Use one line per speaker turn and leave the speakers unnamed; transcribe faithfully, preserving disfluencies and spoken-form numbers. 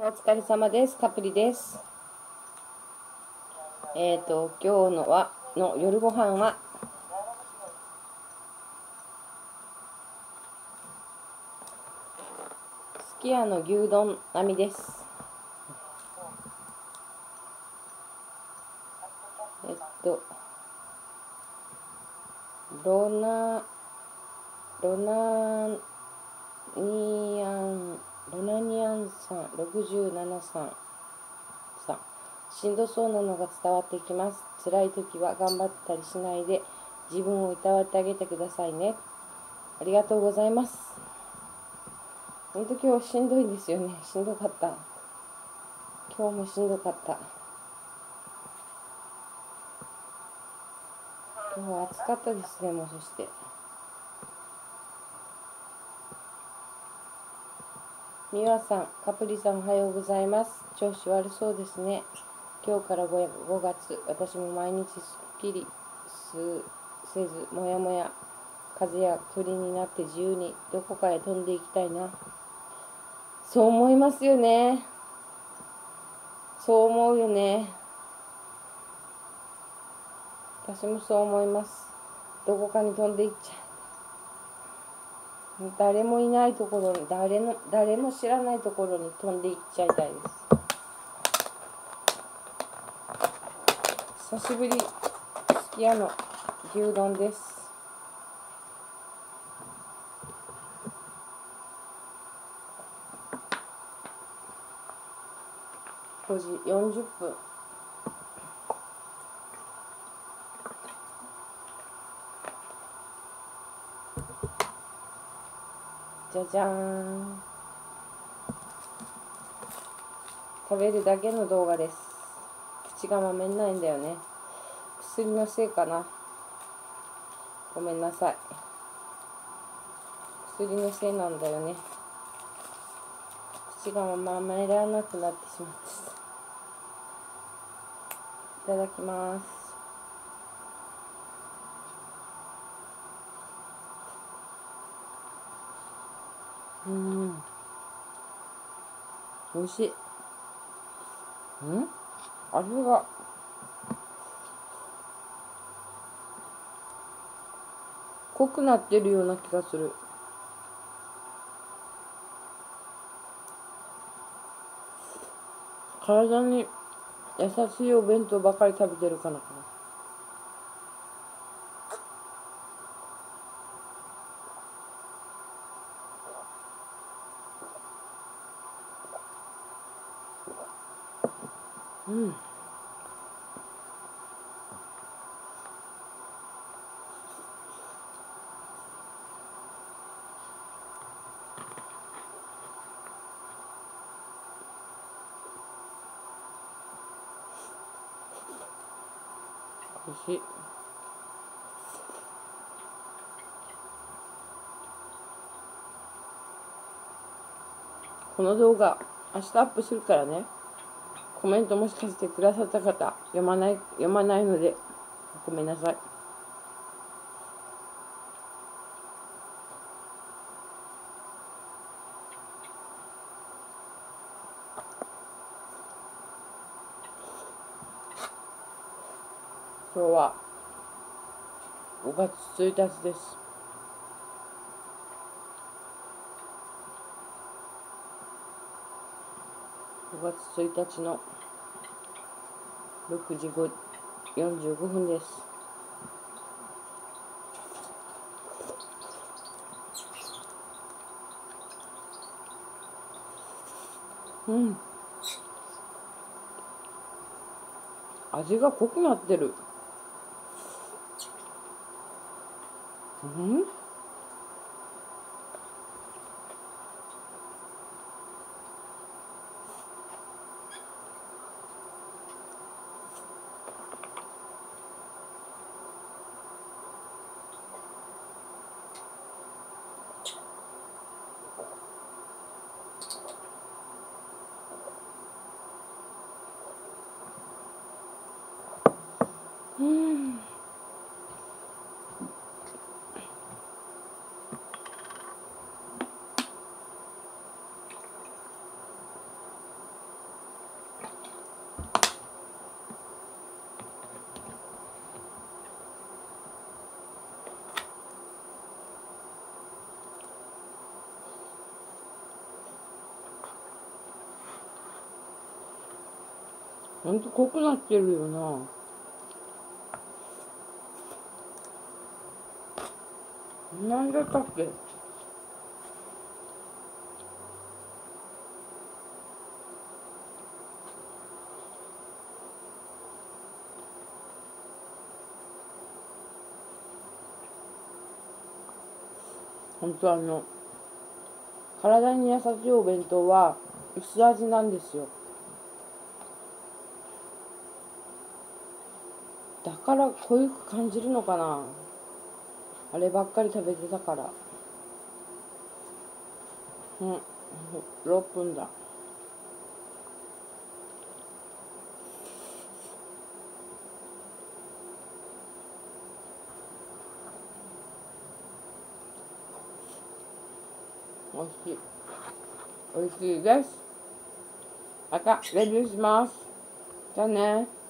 お疲れ様です。カプリです。えっ、ー、と、今日のは、の夜ご飯は、すき家の牛丼並みです。えっと、ロナ、ロナニアン、ロナニアンさん、ろくじゅうななさんさん。しんどそうなのが伝わってきます。辛い時は頑張ったりしないで、自分をいたわってあげてくださいね。ありがとうございます。本当今日しんどいんですよね。しんどかった。今日もしんどかった。今日は暑かったですね。もうそして。みわさん、カプリさんおはようございます。調子悪そうですね。今日から 5, 5月、私も毎日すっきりせず、もやもや、風や鳥になって自由にどこかへ飛んでいきたいな。そう思いますよね。そう思うよね。私もそう思います。どこかに飛んでいっちゃう。誰もいないところに、誰の、誰も知らないところに飛んでいっちゃいたいです。久しぶり、すき家の牛丼です。ごじよんじゅっぷん。じゃじゃーん。食べるだけの動画です。口がまめんないんだよね。薬のせいかな。ごめんなさい。薬のせいなんだよね。口がまめらなくなってしまった。いただきます。うん。美味しい。うん味が濃くなってるような気がする。体に優しいお弁当ばかり食べてるからかな。うん。美味しい。この動画明日アップするからね。コメントもしかしてくださった方読まない読まないのでごめんなさい。今日はごがつついたちです。ごがつついたちのろくじよんじゅうごふんです。うん。味が濃くなってる。うん。うん。 ほんと濃くなってるよな。なんだったっけ。ほんとあの体に優しいお弁当は薄味なんですよ。だから濃ゆく感じるのかな、あればっかり食べてたから。うん、ろっぷんだ。おいしい、おいしいです。またレビューします。じゃあね。